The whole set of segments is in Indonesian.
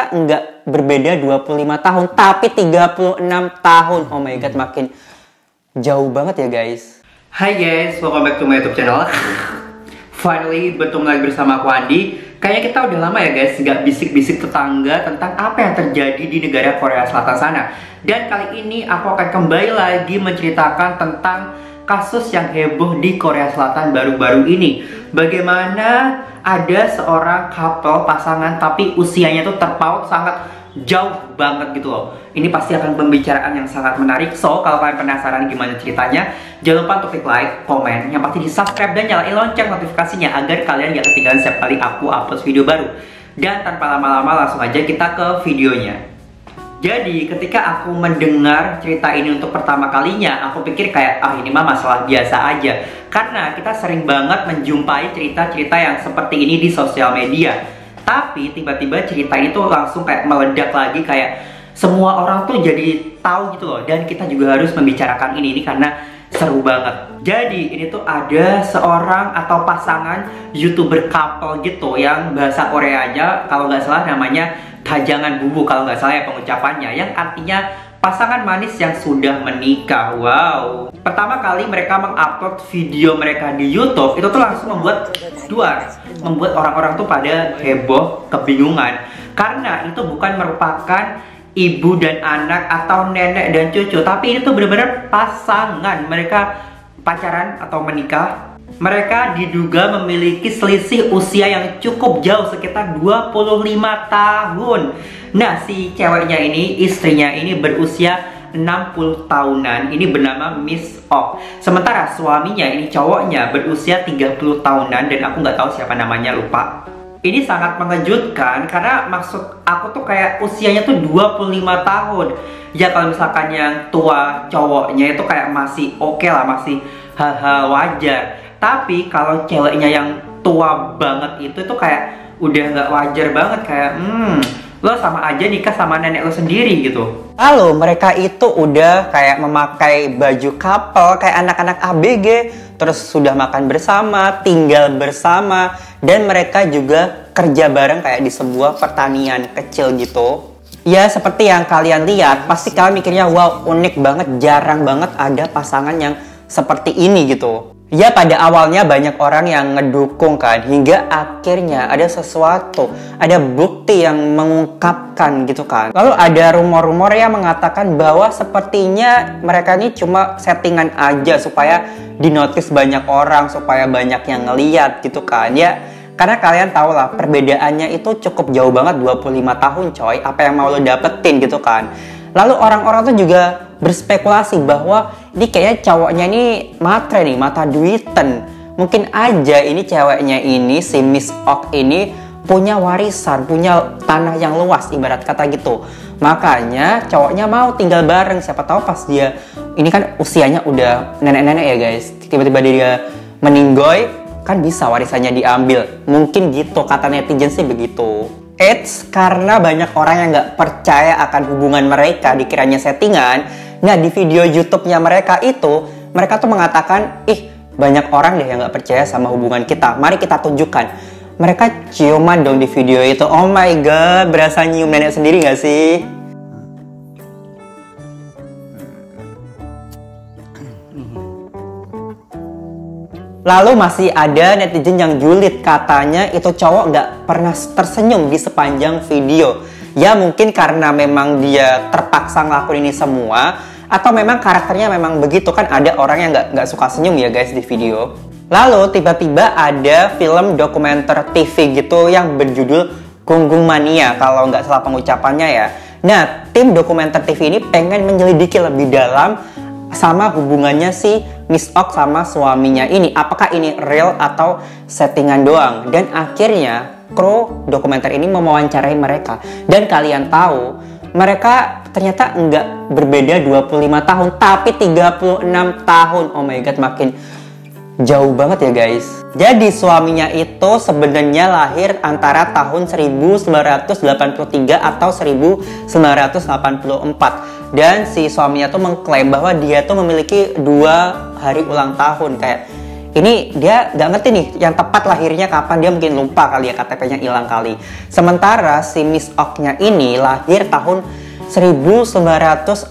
ternyata nggak berbeda 25 tahun, tapi 36 tahun. Oh my god, makin jauh banget ya guys. Hai guys, welcome back to my YouTube channel. Finally, bertemu lagi bersama aku Andi. Kayaknya kita udah lama ya guys nggak bisik-bisik tetangga tentang apa yang terjadi di negara Korea Selatan sana. Dan kali ini aku akan kembali lagi menceritakan tentang kasus yang heboh di Korea Selatan baru-baru ini. Bagaimana ada seorang couple pasangan tapi usianya tuh terpaut sangat jauh banget gitu loh. Ini pasti akan pembicaraan yang sangat menarik. So, kalau kalian penasaran gimana ceritanya, jangan lupa untuk klik like, komen, yang pasti di subscribe dan nyalain lonceng notifikasinya agar kalian gak ketinggalan setiap kali aku upload video baru. Dan tanpa lama-lama langsung aja kita ke videonya. Jadi ketika aku mendengar cerita ini untuk pertama kalinya, aku pikir kayak ini mah masalah biasa aja. Karena kita sering banget menjumpai cerita-cerita yang seperti ini di sosial media. Tapi tiba-tiba cerita ini tuh langsung kayak meledak lagi, kayak semua orang tuh jadi tahu gitu loh. Dan kita juga harus membicarakan ini karena seru banget. Jadi ini tuh ada seorang atau pasangan YouTuber couple gitu yang bahasa Koreanya kalau nggak salah namanya Dajangan Bubu kalau nggak salah ya pengucapannya, yang artinya pasangan manis yang sudah menikah. Wow. Pertama kali mereka mengupload video mereka di YouTube itu tuh langsung membuat orang-orang tuh pada heboh, kebingungan, karena itu bukan merupakan ibu dan anak atau nenek dan cucu, tapi ini tuh benar-benar pasangan. Mereka pacaran atau menikah. Mereka diduga memiliki selisih usia yang cukup jauh, sekitar 25 tahun. Nah, si ceweknya ini, istrinya ini berusia 60 tahunan. Ini bernama Miss Ok. Sementara suaminya ini, cowoknya, berusia 30 tahunan. Dan aku nggak tahu siapa namanya, lupa. Ini sangat mengejutkan karena maksud aku tuh kayak usianya tuh 25 tahun. Ya kalau misalkan yang tua cowoknya itu kayak masih oke lah, masih hal-hal wajar. Tapi kalau ceweknya yang tua banget itu tuh kayak udah nggak wajar banget, kayak lo sama aja nikah sama nenek lo sendiri gitu. Lalu mereka itu udah kayak memakai baju couple kayak anak-anak ABG, terus sudah makan bersama, tinggal bersama, dan mereka juga kerja bareng kayak di sebuah pertanian kecil gitu. Ya seperti yang kalian lihat, pasti kalian mikirnya wow, unik banget, jarang banget ada pasangan yang seperti ini gitu. Ya pada awalnya banyak orang yang ngedukung kan, hingga akhirnya ada sesuatu, ada bukti yang mengungkapkan gitu kan. Lalu ada rumor-rumor yang mengatakan bahwa sepertinya mereka ini cuma settingan aja supaya dinotis banyak orang, supaya banyak yang ngeliat gitu kan. Ya karena kalian tau lah perbedaannya itu cukup jauh banget, 25 tahun coy, apa yang mau lo dapetin gitu kan. Lalu orang-orang tuh juga berspekulasi bahwa ini kayaknya cowoknya ini matre nih, mata duitan. Mungkin aja ini ceweknya ini, si Miss Ok ini punya warisan, punya tanah yang luas ibarat kata gitu. Makanya cowoknya mau tinggal bareng, siapa tahu pas dia, ini kan usianya udah nenek-nenek ya guys, tiba-tiba dia meninggoy, kan bisa warisannya diambil. Mungkin gitu, kata netizen sih begitu. Eits, karena banyak orang yang nggak percaya akan hubungan mereka, dikiranya settingan. Nah, di video YouTube-nya mereka itu, mereka tuh mengatakan, banyak orang deh yang nggak percaya sama hubungan kita. Mari kita tunjukkan. Mereka ciuman dong di video itu. Oh my god, berasa nyium nenek sendiri nggak sih? Lalu masih ada netizen yang julid, katanya itu cowok nggak pernah tersenyum di sepanjang video. Ya mungkin karena memang dia terpaksa ngelakuin ini semua, atau memang karakternya memang begitu, kan ada orang yang nggak suka senyum ya guys di video. Lalu tiba-tiba ada film dokumenter TV gitu yang berjudul Gunggung Mania kalau nggak salah pengucapannya ya. Nah, tim dokumenter TV ini pengen menyelidiki lebih dalam sama hubungannya si Miss Ok sama suaminya ini, apakah ini real atau settingan doang. Dan akhirnya kru dokumenter ini mewawancarai mereka. Dan kalian tahu, mereka ternyata nggak berbeda 25 tahun, tapi 36 tahun. Oh my god, makin jauh banget ya guys. Jadi suaminya itu sebenarnya lahir antara tahun 1983 atau 1984. Dan si suaminya tuh mengklaim bahwa dia tuh memiliki 2 hari ulang tahun. Kayak ini dia nggak ngerti nih yang tepat lahirnya kapan, dia mungkin lupa kali ya, KTP-nya hilang kali. Sementara si Miss Ok-nya ini lahir tahun 1947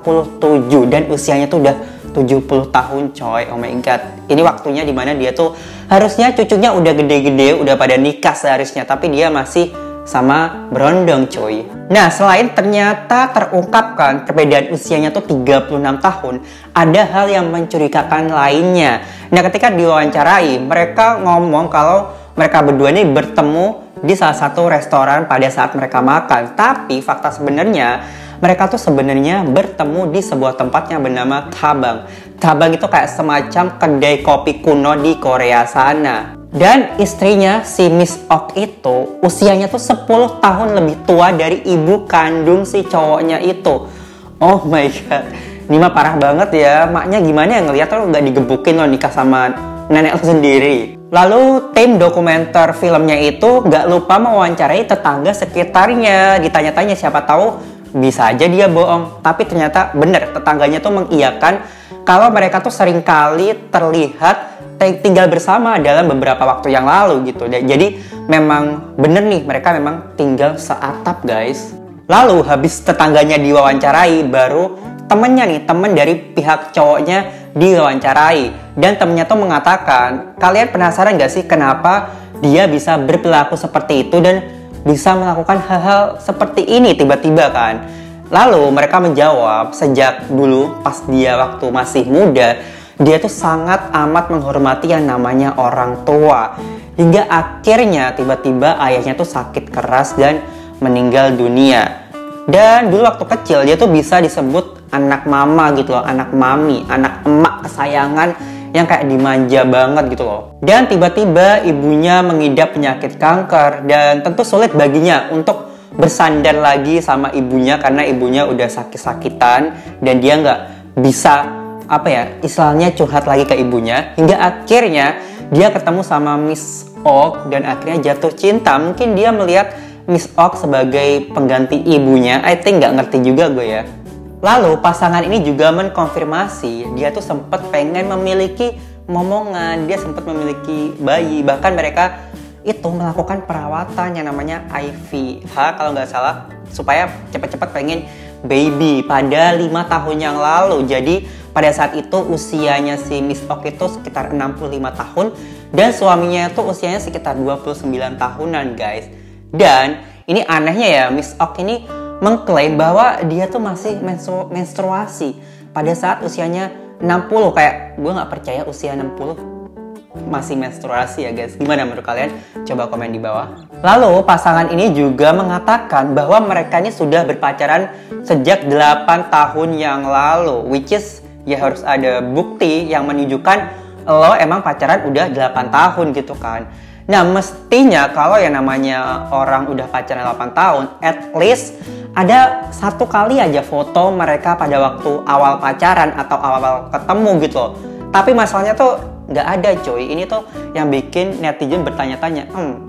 dan usianya tuh udah 70 tahun coy. Oh my god. Ini waktunya dimana dia tuh harusnya cucunya udah gede-gede, udah pada nikah seharusnya, tapi dia masih sama berondong coy. Nah, selain ternyata terungkapkan perbedaan usianya tuh 36 tahun, ada hal yang mencurigakan lainnya. Nah, ketika diwawancarai, mereka ngomong kalau mereka berdua ini bertemu di salah satu restoran pada saat mereka makan. Tapi fakta sebenarnya mereka tuh sebenarnya bertemu di sebuah tempat yang bernama Thabang. Thabang itu kayak semacam kedai kopi kuno di Korea sana. Dan istrinya si Miss Ok itu usianya tuh 10 tahun lebih tua dari ibu kandung si cowoknya itu. Oh my god, ini mah parah banget ya. Maknya gimana ya ngeliat lo gak digebukin lo nikah sama nenek lo sendiri. Lalu tim dokumenter filmnya itu gak lupa mewawancarai tetangga sekitarnya. Ditanya-tanya, siapa tahu bisa aja dia bohong. Tapi ternyata bener, tetangganya tuh mengiyakan kalau mereka tuh seringkali terlihat tinggal bersama dalam beberapa waktu yang lalu gitu. Jadi memang bener nih, mereka memang tinggal seatap guys. Lalu habis tetangganya diwawancarai, baru temennya nih, temen dari pihak cowoknya diwawancarai. Dan temennya tuh mengatakan, kalian penasaran gak sih kenapa dia bisa berperilaku seperti itu dan bisa melakukan hal-hal seperti ini tiba-tiba kan? Lalu mereka menjawab, sejak dulu pas dia waktu masih muda, dia tuh sangat amat menghormati yang namanya orang tua. Hingga akhirnya tiba-tiba ayahnya tuh sakit keras dan meninggal dunia. Dan dulu waktu kecil dia tuh bisa disebut anak mama gitu loh, anak mami, anak emak kesayangan yang kayak dimanja banget gitu loh. Dan tiba-tiba ibunya mengidap penyakit kanker dan tentu sulit baginya untuk bersandar lagi sama ibunya karena ibunya udah sakit-sakitan dan dia nggak bisa istilahnya curhat lagi ke ibunya. Hingga akhirnya dia ketemu sama Miss Ok dan akhirnya jatuh cinta. Mungkin dia melihat Miss Ok sebagai pengganti ibunya. I think nggak ngerti juga gue ya. Lalu pasangan ini juga mengkonfirmasi dia tuh sempat pengen memiliki momongan, dia sempat memiliki bayi. Bahkan mereka itu melakukan perawatan yang namanya IVF kalau nggak salah, supaya cepat-cepat pengen baby pada 5 tahun yang lalu. Jadi pada saat itu usianya si Miss Ok itu sekitar 65 tahun dan suaminya itu usianya sekitar 29 tahunan guys. Dan ini anehnya ya, Miss Ok ini mengklaim bahwa dia tuh masih menstruasi pada saat usianya 60. Kayak gue gak percaya usia 60 masih menstruasi ya guys. Gimana menurut kalian? Coba komen di bawah. Lalu pasangan ini juga mengatakan bahwa mereka ini sudah berpacaran sejak 8 tahun yang lalu, which is ya harus ada bukti yang menunjukkan lo emang pacaran udah 8 tahun gitu kan. Nah mestinya kalau yang namanya orang udah pacaran 8 tahun, at least ada satu kali aja foto mereka pada waktu awal pacaran atau awal ketemu gitu loh. Tapi masalahnya tuh nggak ada coy. Ini tuh yang bikin netizen bertanya-tanya,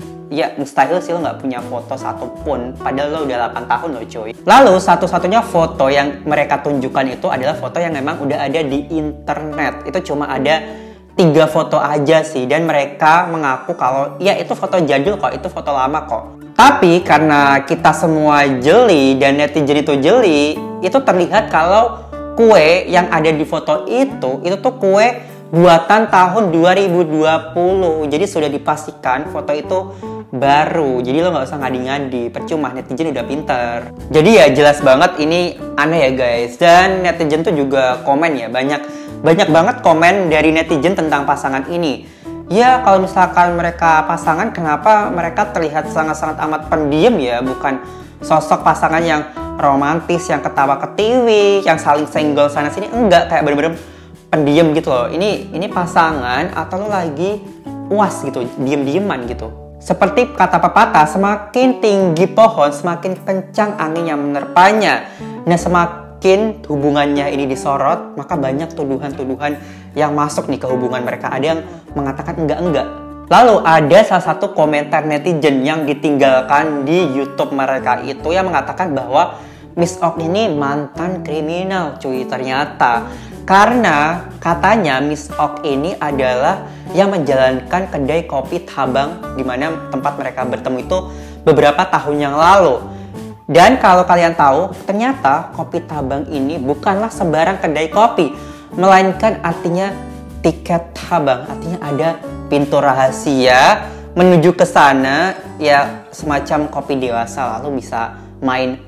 ya mustahil sih lo nggak punya foto satupun, padahal lo udah 8 tahun lo coy. Lalu satu-satunya foto yang mereka tunjukkan itu adalah foto yang memang udah ada di internet. Itu cuma ada 3 foto aja sih, dan mereka mengaku kalau ya itu foto jadul kok, itu foto lama kok. Tapi karena kita semua jeli dan netizen itu jeli, itu terlihat kalau kue yang ada di foto itu tuh kue buatan tahun 2020. Jadi sudah dipastikan foto itu baru. Jadi lo nggak usah ngadi-ngadi, percuma, netizen udah pinter. Jadi ya jelas banget ini aneh ya guys. Dan netizen tuh juga komen ya, banyak banget komen dari netizen tentang pasangan ini. Ya kalau misalkan mereka pasangan, kenapa mereka terlihat sangat-sangat amat pendiam ya, bukan sosok pasangan yang romantis, yang ketawa ketiwi, yang saling senggol sana sini. Enggak, kayak bener-bener pendiam gitu loh. Ini pasangan atau lo lagi uas gitu, diem-dieman gitu. Seperti kata pepatah, semakin tinggi pohon, semakin kencang angin yang menerpanya. Nah, semakin hubungannya ini disorot, maka banyak tuduhan-tuduhan yang masuk nih ke hubungan mereka. Ada yang mengatakan enggak. Lalu ada salah satu komentar netizen yang ditinggalkan di YouTube mereka itu yang mengatakan bahwa Miss Ok ini mantan kriminal cuy ternyata. Karena katanya Miss Ok ini adalah yang menjalankan kedai kopi Tabang di mana tempat mereka bertemu itu beberapa tahun yang lalu. Dan kalau kalian tahu, ternyata kopi Tabang ini bukanlah sembarang kedai kopi, melainkan artinya tiket Tabang, artinya ada pintu rahasia menuju ke sana, ya semacam kopi dewasa lalu bisa main.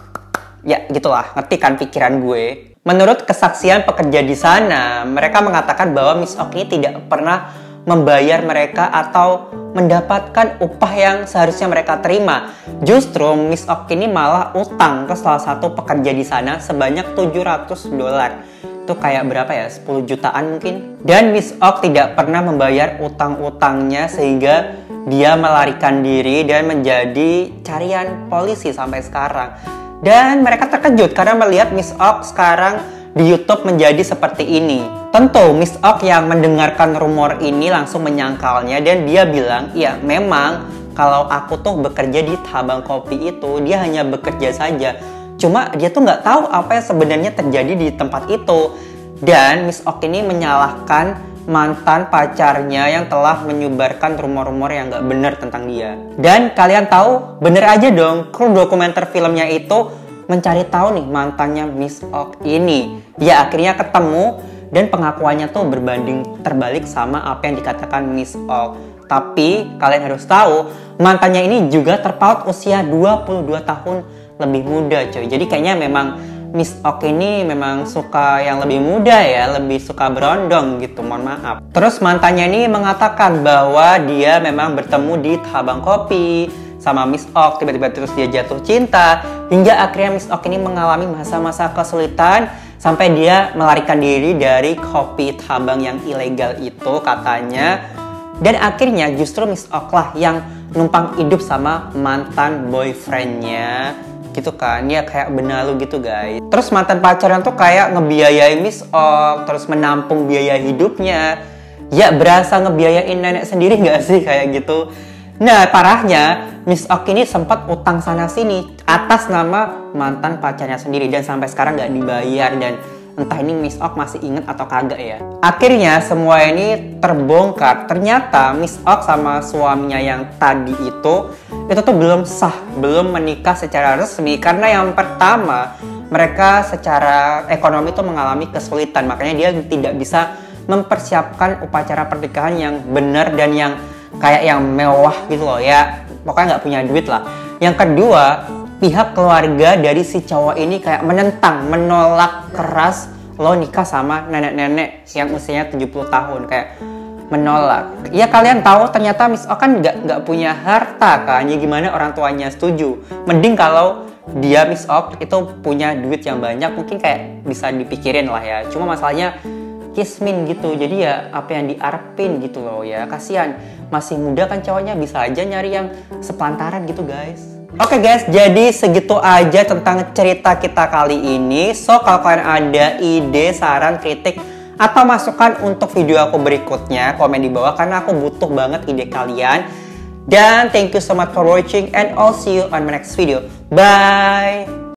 Ya gitulah, ngerti kan pikiran gue. Menurut kesaksian pekerja di sana, mereka mengatakan bahwa Miss Ok ini tidak pernah membayar mereka atau mendapatkan upah yang seharusnya mereka terima. Justru Miss Ok ini malah utang ke salah satu pekerja di sana sebanyak $700. Itu kayak berapa ya? 10 jutaan mungkin. Dan Miss Ok tidak pernah membayar utang-utangnya sehingga dia melarikan diri dan menjadi carian polisi sampai sekarang. Dan mereka terkejut karena melihat Miss Ok sekarang di YouTube menjadi seperti ini. Tentu Miss Ok yang mendengarkan rumor ini langsung menyangkalnya dan dia bilang, ya memang kalau aku tuh bekerja di Tabang Kopi itu dia hanya bekerja saja. Cuma dia tuh nggak tahu apa yang sebenarnya terjadi di tempat itu. Dan Miss Ok ini menyalahkan mantan pacarnya yang telah menyebarkan rumor-rumor yang nggak benar tentang dia. Dan kalian tahu, bener aja dong, kru dokumenter filmnya itu mencari tahu nih mantannya Miss Ok ini. Ya akhirnya ketemu dan pengakuannya tuh berbanding terbalik sama apa yang dikatakan Miss Ok. Tapi kalian harus tahu, mantannya ini juga terpaut usia 22 tahun lebih muda coy. Jadi kayaknya memang Miss Ok ini memang suka yang lebih muda ya, lebih suka berondong gitu, mohon maaf. Terus mantannya ini mengatakan bahwa dia memang bertemu di Tabang Kopi sama Miss Ok, tiba-tiba terus dia jatuh cinta, hingga akhirnya Miss Ok ini mengalami masa-masa kesulitan sampai dia melarikan diri dari kopi Tabang yang ilegal itu katanya. Dan akhirnya justru Miss Ok lah yang numpang hidup sama mantan boyfriendnya gitu kan, ya kayak benalu gitu guys. Terus mantan pacarnya tuh kayak ngebiayain Miss Ok, terus menampung biaya hidupnya. Ya berasa ngebiayain nenek sendiri gak sih kayak gitu. Nah parahnya Miss Ok ini sempat utang sana sini atas nama mantan pacarnya sendiri dan sampai sekarang gak dibayar. Dan entah ini Miss Ok masih inget atau kagak ya. Akhirnya semua ini terbongkar. Ternyata Miss Ok sama suaminya yang tadi itu tuh belum sah, belum menikah secara resmi. Karena yang pertama, mereka secara ekonomi tuh mengalami kesulitan. Makanya dia tidak bisa mempersiapkan upacara pernikahan yang benar dan yang kayak yang mewah gitu loh ya. Pokoknya nggak punya duit lah. Yang kedua, pihak keluarga dari si cowok ini kayak menentang, menolak keras lo nikah sama nenek-nenek yang usianya 70 tahun, kayak menolak. Ya kalian tahu ternyata Miss Ok kan nggak punya harta kan, ya gimana orang tuanya setuju. Mending kalau dia Miss Ok itu punya duit yang banyak, mungkin kayak bisa dipikirin lah ya. Cuma masalahnya kismin gitu, jadi ya apa yang diarepin gitu loh ya. Kasihan, masih muda kan cowoknya, bisa aja nyari yang sepantaran gitu guys. Oke guys, jadi segitu aja tentang cerita kita kali ini. So kalau kalian ada ide, saran, kritik, atau masukan untuk video aku berikutnya, komen di bawah karena aku butuh banget ide kalian. Dan thank you so much for watching and I'll see you on my next video. Bye!